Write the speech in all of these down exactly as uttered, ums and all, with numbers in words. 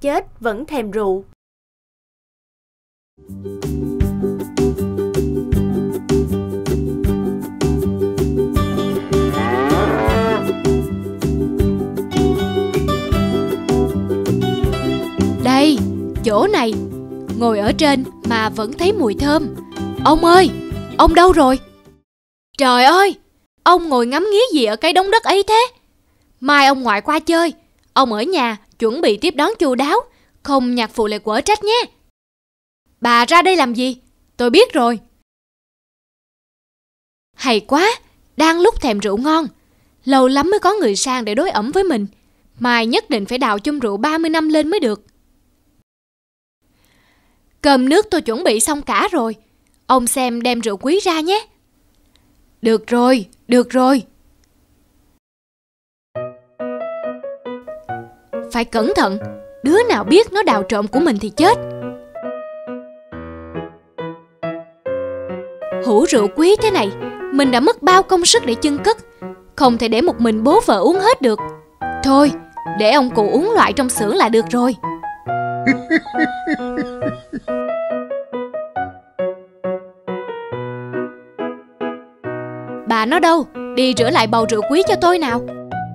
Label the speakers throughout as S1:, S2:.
S1: chết vẫn thèm rượu.
S2: Đây, chỗ này. Ngồi ở trên mà vẫn thấy mùi thơm. Ông ơi, ông đâu rồi? Trời ơi, ông ngồi ngắm nghía gì ở cái đống đất ấy thế? Mai ông ngoại qua chơi, ông ở nhà chuẩn bị tiếp đón chu đáo, không nhạc phụ lại quở trách nhé. Bà ra đây làm gì? Tôi biết rồi. Hay quá, đang lúc thèm rượu ngon. Lâu lắm mới có người sang để đối ẩm với mình. Mai nhất định phải đào chung rượu ba mươi năm lên mới được. Cơm nước tôi chuẩn bị xong cả rồi. Ông xem đem rượu quý ra nhé. Được rồi, được rồi. Phải cẩn thận, đứa nào biết nó đào trộm của mình thì chết. Hũ rượu quý thế này, mình đã mất bao công sức để chưng cất, không thể để một mình bố vợ uống hết được. Thôi, để ông cụ uống loại trong xưởng là được rồi. Bà nó đâu? Đi rửa lại bầu rượu quý cho tôi nào.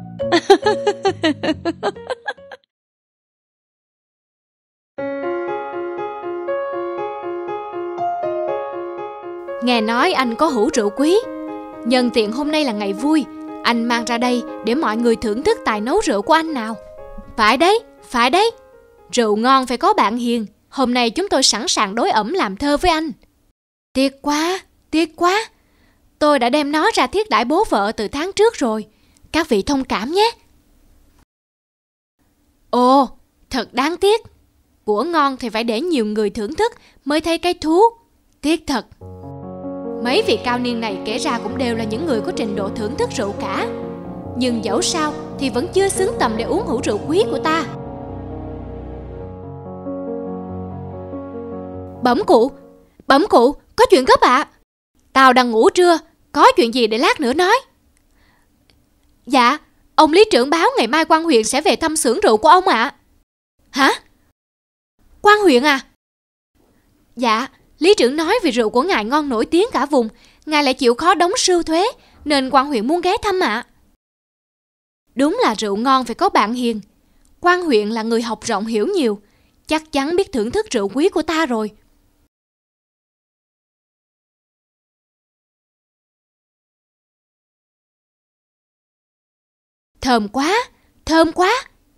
S2: Nghe nói anh có hũ rượu quý. Nhân tiện hôm nay là ngày vui, anh mang ra đây để mọi người thưởng thức tài nấu rượu của anh nào. Phải đấy, phải đấy. Rượu ngon phải có bạn hiền. Hôm nay chúng tôi sẵn sàng đối ẩm làm thơ với anh. Tiếc quá, tiếc quá. Tôi đã đem nó ra thiết đãi bố vợ từ tháng trước rồi. Các vị thông cảm nhé. Ồ, thật đáng tiếc. Của ngon thì phải để nhiều người thưởng thức mới thấy cái thú. Tiếc thật. Mấy vị cao niên này kể ra cũng đều là những người có trình độ thưởng thức rượu cả. Nhưng dẫu sao thì vẫn chưa xứng tầm để uống hũ rượu quý của ta. Bẩm cụ, bẩm cụ, có chuyện gấp ạ. À. Tao đang ngủ trưa, có chuyện gì để lát nữa nói. Dạ, ông lý trưởng báo ngày mai quan huyện sẽ về thăm xưởng rượu của ông ạ. À. Hả? Quan huyện à? Dạ, lý trưởng nói vì rượu của ngài ngon nổi tiếng cả vùng, ngài lại chịu khó đóng sưu thuế, nên quan huyện muốn ghé thăm ạ. À. Đúng là rượu ngon phải có bạn hiền. Quan huyện là người học rộng hiểu nhiều, chắc chắn biết thưởng thức rượu quý của ta rồi. Thơm quá, thơm quá.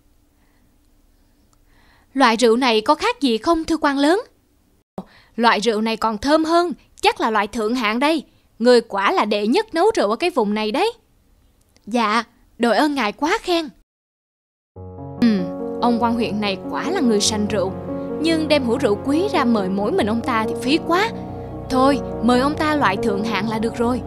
S2: Loại rượu này có khác gì không thưa quan lớn? Loại rượu này còn thơm hơn, chắc là loại thượng hạng đây. Người quả là đệ nhất nấu rượu ở cái vùng này đấy. Dạ, đội ơn ngài quá khen. Ừ, ông quan huyện này quả là người sành rượu. Nhưng đem hũ rượu quý ra mời mỗi mình ông ta thì phí quá. Thôi, mời ông ta loại thượng hạng là được rồi.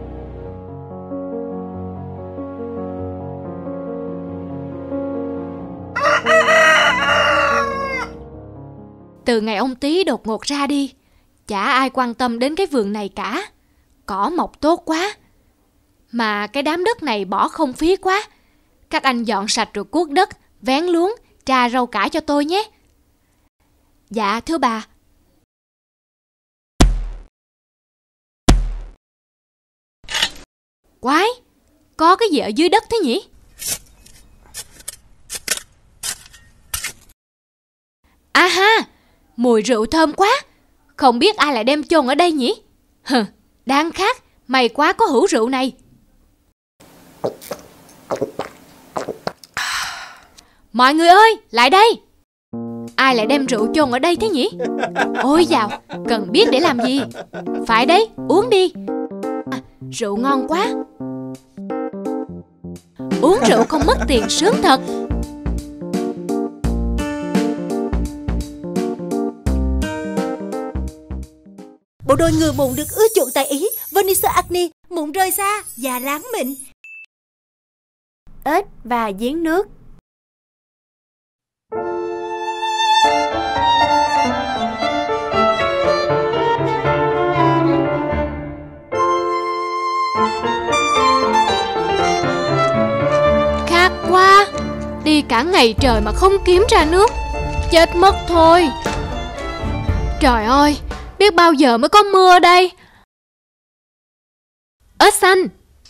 S2: Từ ngày ông Tý đột ngột ra đi, chả ai quan tâm đến cái vườn này cả. Cỏ mọc tốt quá, mà cái đám đất này bỏ không phí quá. Các anh dọn sạch rồi cuốc đất, vén luống, tra rau cải cho tôi nhé. Dạ thưa bà. Quái, có cái gì ở dưới đất thế nhỉ? À ha, mùi rượu thơm quá. Không biết ai lại đem chôn ở đây nhỉ? Hừ, đáng khác, may quá có hũ rượu này. Mọi người ơi, lại đây. Ai lại đem rượu chôn ở đây thế nhỉ? Ôi dào, cần biết để làm gì? Phải đấy, uống đi. À, rượu ngon quá. Uống rượu không mất tiền sướng thật.
S3: Bộ đôi ngựa mụn được ưa chuộng tại Ý, Venice Acne, mụn rơi xa và láng mịn.
S1: Ếch và giếng nước.
S2: Khát quá, đi cả ngày trời mà không kiếm ra nước. chết mất thôi. Trời ơi, biết bao giờ mới có mưa đây. Ếch xanh,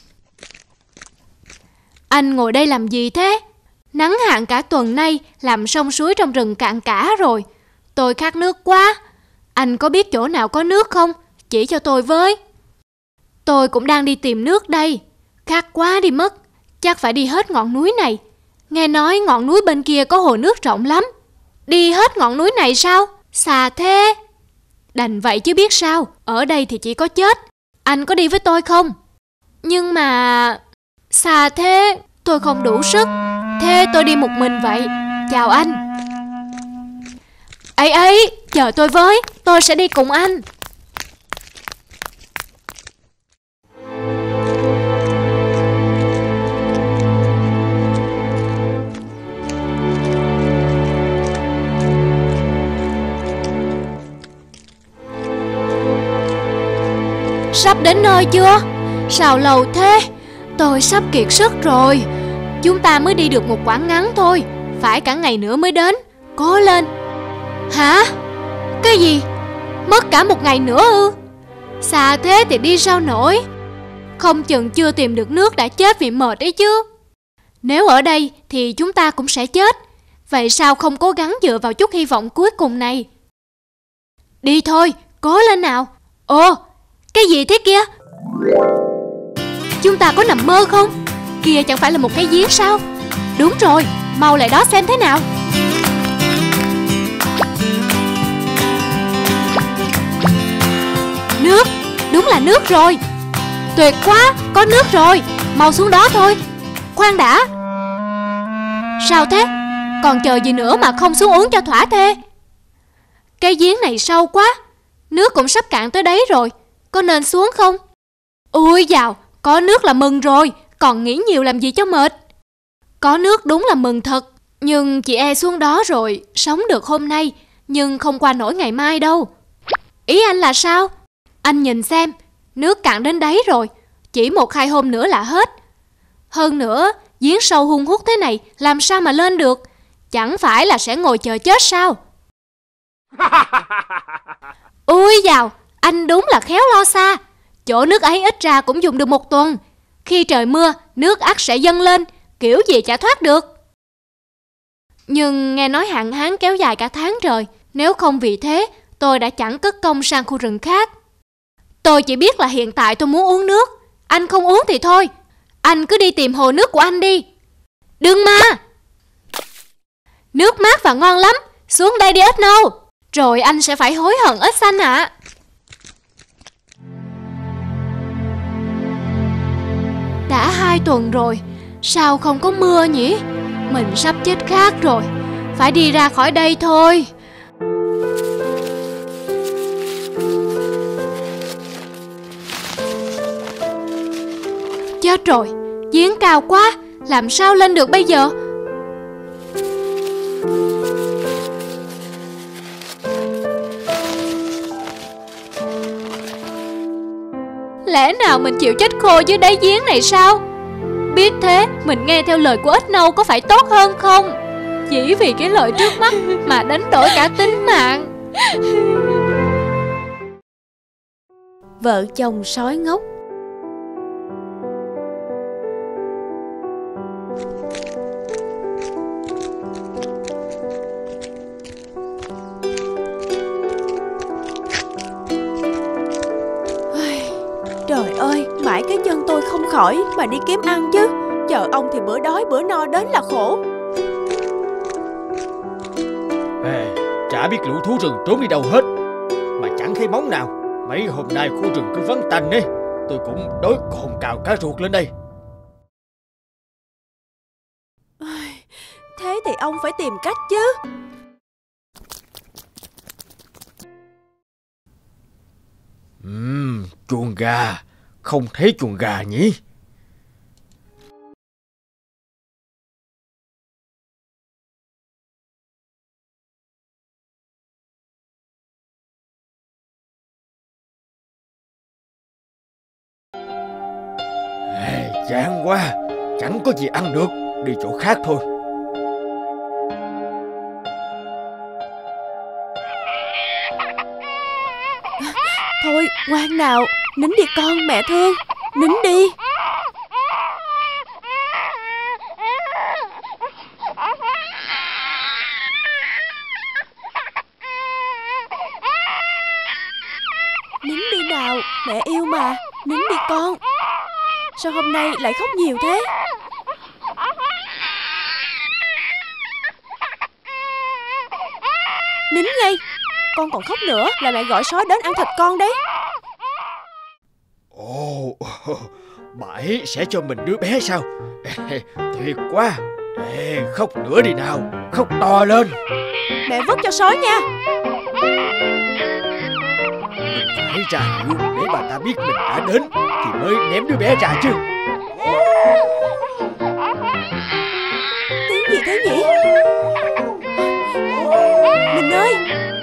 S2: anh ngồi đây làm gì thế? Nắng hạn cả tuần nay làm sông suối trong rừng cạn cả rồi. Tôi khát nước quá. Anh có biết chỗ nào có nước không? Chỉ cho tôi với. Tôi cũng đang đi tìm nước đây. Khát quá đi mất. Chắc phải đi hết ngọn núi này. Nghe nói ngọn núi bên kia có hồ nước rộng lắm. Đi hết ngọn núi này sao? Xa thế. Đành vậy chứ biết sao. Ở đây thì chỉ có chết. Anh có đi với tôi không? Nhưng mà... xa thế. Tôi không đủ sức. Thế tôi đi một mình vậy. Chào anh. Ấy ấy, chờ tôi với. Tôi sẽ đi cùng anh. Sắp đến nơi chưa? Sao lâu thế? Tôi sắp kiệt sức rồi. Chúng ta mới đi được một quãng ngắn thôi. Phải cả ngày nữa mới đến. Cố lên. Hả? Cái gì? Mất cả một ngày nữa ư? Xa thế thì đi sao nổi. Không chừng chưa tìm được nước đã chết vì mệt ấy chứ. Nếu ở đây thì chúng ta cũng sẽ chết. Vậy sao không cố gắng dựa vào chút hy vọng cuối cùng này? Đi thôi, cố lên nào. Ồ, cái gì thế kia? Chúng ta có nằm mơ không? Kia chẳng phải là một cái giếng sao? Đúng rồi, mau lại đó xem thế nào. Nước, đúng là nước rồi. Tuyệt quá, có nước rồi. Mau xuống đó thôi. Khoan đã. Sao thế? Còn chờ gì nữa mà không xuống uống cho thỏa thế? Cái giếng này sâu quá. Nước cũng sắp cạn tới đấy rồi. Có nên xuống không? Ui dào, có nước là mừng rồi. Còn nghĩ nhiều làm gì cho mệt. Có nước đúng là mừng thật. Nhưng chị e xuống đó rồi sống được hôm nay, nhưng không qua nổi ngày mai đâu. Ý anh là sao? Anh nhìn xem, nước cạn đến đấy rồi. Chỉ một hai hôm nữa là hết. Hơn nữa, giếng sâu hun hút thế này làm sao mà lên được? Chẳng phải là sẽ ngồi chờ chết sao? Ui dào, anh đúng là khéo lo xa. Chỗ nước ấy ít ra cũng dùng được một tuần. Khi trời mưa, nước ắt sẽ dâng lên. Kiểu gì chả thoát được. Nhưng nghe nói hạn hán kéo dài cả tháng trời. Nếu không vì thế, tôi đã chẳng cất công sang khu rừng khác. Tôi chỉ biết là hiện tại tôi muốn uống nước. Anh không uống thì thôi. Anh cứ đi tìm hồ nước của anh đi. Đừng mà. Nước mát và ngon lắm. Xuống đây đi ếch nâu. Rồi anh sẽ phải hối hận ếch xanh ạ. À. Đã hai tuần rồi. Sao không có mưa nhỉ? Mình sắp chết khát rồi. Phải đi ra khỏi đây thôi. Chết rồi, giếng cao quá. Làm sao lên được bây giờ? Lẽ nào mình chịu chết khô dưới đáy giếng này sao? Biết thế, mình nghe theo lời của ếch nâu có phải tốt hơn không? Chỉ vì cái lợi trước mắt mà đánh đổi cả tính mạng.
S1: Vợ chồng sói ngốc.
S3: Trời ơi, mãi cái chân tôi không khỏi mà đi kiếm ăn chứ. Chờ ông thì bữa đói bữa no đến là khổ.
S4: Ê, chả biết lũ thú rừng trốn đi đâu hết mà chẳng thấy bóng nào. Mấy hôm nay khu rừng cứ vắng tanh ấy. Tôi cũng đói cồn cào cá ruột lên đây.
S3: Thế thì ông phải tìm cách chứ.
S4: Ừm, chuồng gà. Không thấy chuồng gà nhỉ? Ê, chán quá. Chẳng có gì ăn được. Đi chỗ khác thôi.
S3: ơi, ngoan nào, nín đi con, mẹ thương. Nín đi. Nín đi nào, mẹ yêu mà. Nín đi con. Sao hôm nay lại khóc nhiều thế? Nín ngay. Con còn khóc nữa là mẹ gọi sói đến ăn thịt con đấy.
S4: Ồ, bà ấy sẽ cho mình đứa bé sao? Tuyệt quá. Ê, khóc nữa đi nào. Khóc to lên.
S3: Mẹ vứt cho sói nha.
S4: Mình phải ra hiệu để bà ta biết mình đã đến thì mới ném đứa bé ra chứ.
S3: Tiếng gì thế nhỉ? Mình ơi.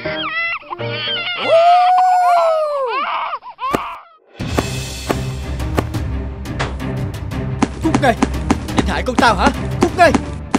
S4: Cút ngay. Định hại con tao hả? Cút ngay.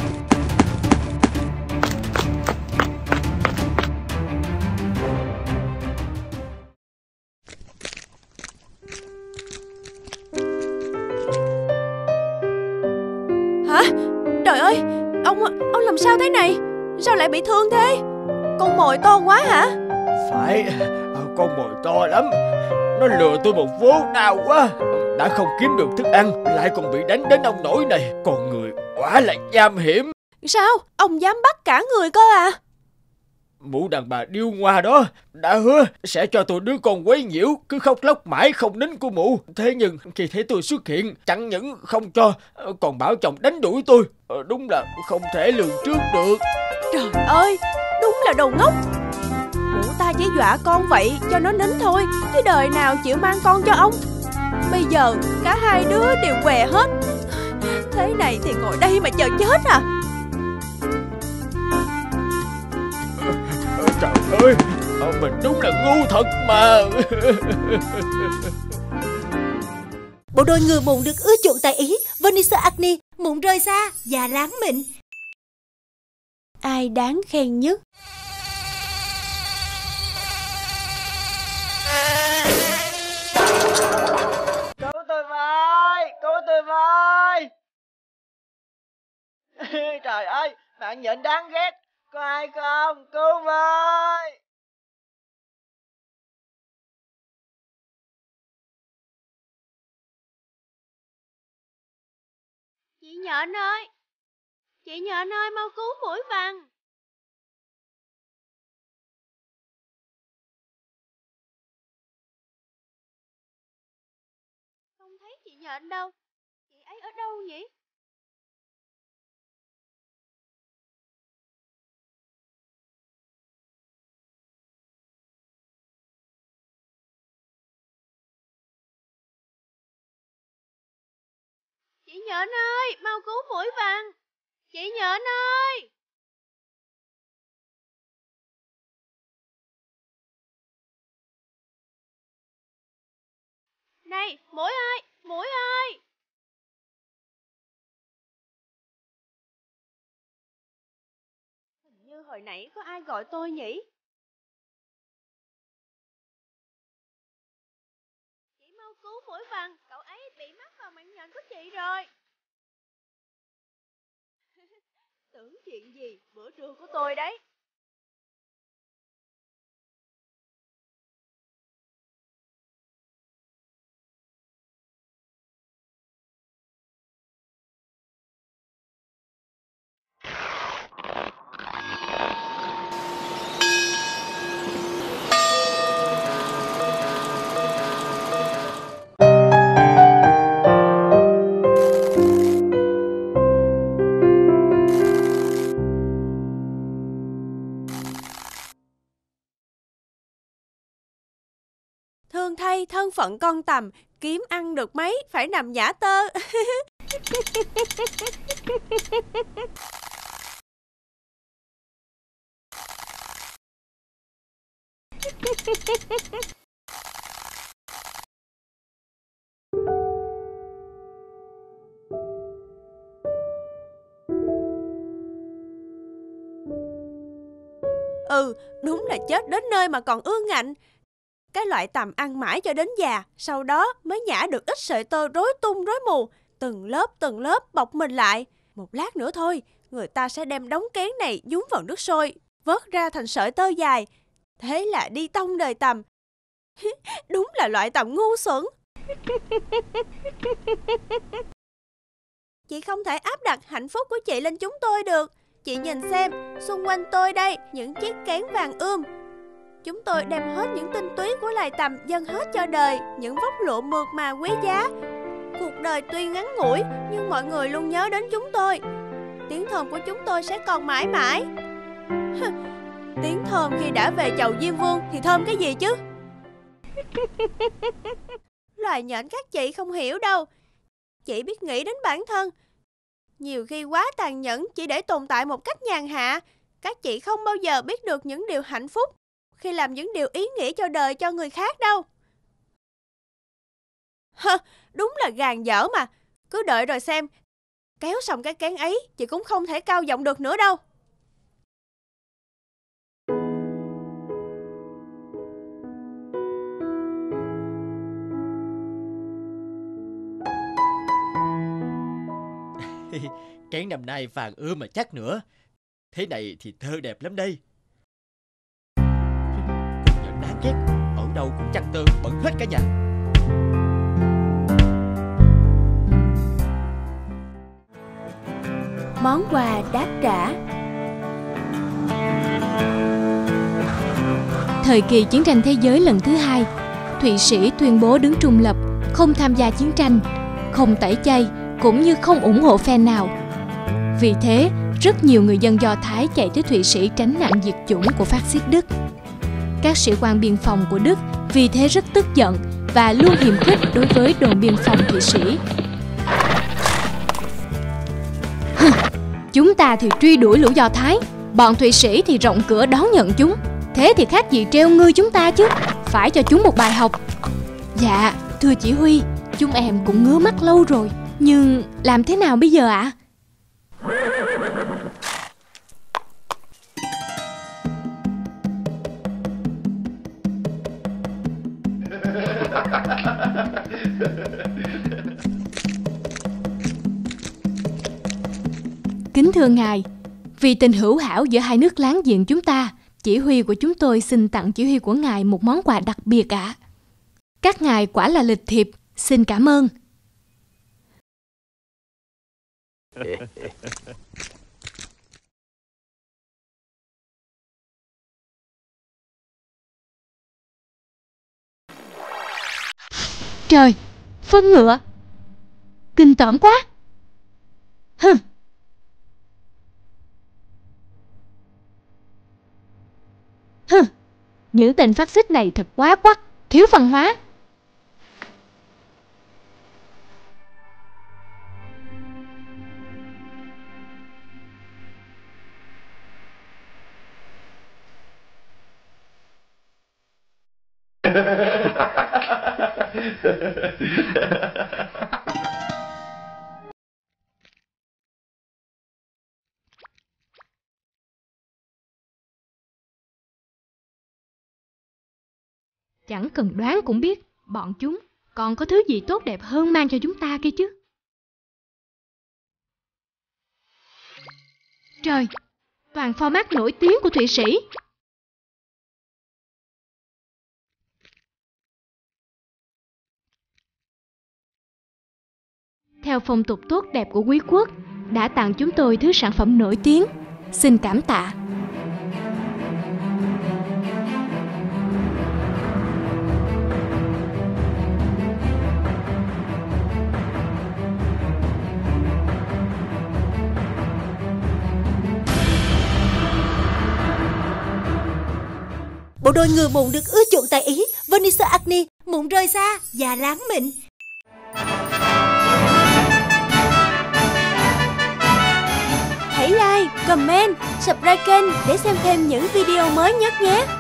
S3: Hả? Trời ơi, ông ông làm sao thế này? Sao lại bị thương thế? Con mồi to quá hả?
S4: Phải, con mồi to lắm. Nó lừa tôi một vố đau quá. Đã không kiếm được thức ăn, lại còn bị đánh đến ông nỗi này. Con người quả là nham hiểm.
S3: Sao? Ông dám bắt cả người cơ à?
S4: Mụ đàn bà điêu ngoa đó đã hứa sẽ cho tôi đứa con quấy nhiễu, cứ khóc lóc mãi không nín của mụ. Thế nhưng khi thấy tôi xuất hiện, chẳng những không cho, còn bảo chồng đánh đuổi tôi. Đúng là không thể lường trước được.
S3: Trời ơi, đúng là đồ ngốc. Mụ ta chỉ dọa con vậy cho nó nín thôi, chứ đời nào chịu mang con cho ông. Bây giờ cả hai đứa đều què hết. Thế này thì ngồi đây mà chờ chết à?
S4: Trời ơi, mình đúng là ngu thật mà.
S5: Bộ đôi ngựa mụn được ưa chuộng tại Ý. Venice Agni, mụn rơi xa và láng mịn.
S3: Ai đáng khen nhất?
S6: Cứu tôi với, cứu tôi với. Trời ơi, bạn nhện đáng ghét. Có ai không? Cứu với.
S7: Chị Nhện ơi, chị Nhện ơi, mau cứu muỗi vằn. Không thấy chị Nhện đâu. Chị ấy ở đâu nhỉ? Chị Nhện ơi, mau cứu muỗi vằn. Chị Nhện ơi. Này, muỗi ơi, muỗi ơi. Hình như hồi nãy có ai gọi tôi nhỉ? Chị mau cứu muỗi vằn, cậu ấy bị mắc vào mạng nhện của chị rồi. Tưởng chuyện gì, bữa trưa của tôi đấy.
S3: Thương thay thân phận con tằm, kiếm ăn được mấy phải nằm nhả tơ. Ừ, đúng là chết đến nơi mà còn ương ngạnh. Cái loại tằm ăn mãi cho đến già, sau đó mới nhả được ít sợi tơ rối tung rối mù, từng lớp từng lớp bọc mình lại. Một lát nữa thôi, người ta sẽ đem đống kén này nhúng vào nước sôi, vớt ra thành sợi tơ dài. Thế là đi tông đời tằm. Đúng là loại tằm ngu xuẩn. Chị không thể áp đặt hạnh phúc của chị lên chúng tôi được. Chị nhìn xem, xung quanh tôi đây, những chiếc kén vàng ươm. Chúng tôi đem hết những tinh túy của loài tằm dâng hết cho đời, những vóc lụa mượt mà quý giá. Cuộc đời tuy ngắn ngủi, nhưng mọi người luôn nhớ đến chúng tôi. Tiếng thơm của chúng tôi sẽ còn mãi mãi. Tiếng thơm khi đã về chầu Diêm Vương thì thơm cái gì chứ? Loài nhện các chị không hiểu đâu. Chị biết nghĩ đến bản thân. Nhiều khi quá tàn nhẫn chỉ để tồn tại một cách nhàn hạ. Các chị không bao giờ biết được những điều hạnh phúc khi làm những điều ý nghĩa cho đời cho người khác đâu. Hơ, đúng là gàn dở mà. Cứ đợi rồi xem. Kéo xong cái kén ấy, chị cũng không thể cao giọng được nữa đâu.
S4: Kén năm nay vàng ươm mà chắc nữa. Thế này thì thơ đẹp lắm đây. Con nhện đáng ghét, ở đâu cũng chăn tơ bẩn hết cả nhà.
S1: Món quà đáp trả.
S2: Thời kỳ chiến tranh thế giới lần thứ hai, Thụy Sĩ tuyên bố đứng trung lập, không tham gia chiến tranh, không tẩy chay, cũng như không ủng hộ phe nào. Vì thế, rất nhiều người dân Do Thái chạy tới Thụy Sĩ tránh nạn diệt chủng của phát xít Đức. Các sĩ quan biên phòng của Đức vì thế rất tức giận và luôn hiềm khích đối với đồn biên phòng Thụy Sĩ. Chúng ta thì truy đuổi lũ Do Thái, bọn Thụy Sĩ thì rộng cửa đón nhận chúng. Thế thì khác gì treo ngươi chúng ta chứ, phải cho chúng một bài học. Dạ, thưa chỉ huy, chúng em cũng ngứa mắt lâu rồi, nhưng làm thế nào bây giờ ạ? À? Kính thưa ngài, vì tình hữu hảo giữa hai nước láng giềng chúng ta, chỉ huy của chúng tôi xin tặng chỉ huy của ngài một món quà đặc biệt ạ. À. Các ngài quả là lịch thiệp, xin cảm ơn. Trời, phân ngựa. Kinh tởm quá. Hừ. Hừ. Những tên phát xít này thật quá quắc, thiếu văn hóa. Chẳng cần đoán cũng biết, bọn chúng còn có thứ gì tốt đẹp hơn mang cho chúng ta kia chứ. Trời, toàn format nổi tiếng của Thụy Sĩ. Theo phong tục tốt đẹp của quý quốc, đã tặng chúng tôi thứ sản phẩm nổi tiếng. Xin cảm tạ.
S5: Bộ đôi ngựa mụn được ưa chuộng tại Ý, Venice Acne, mụn rơi xa, già láng mịn.
S3: Hãy like, comment, subscribe kênh để xem thêm những video mới nhất nhé.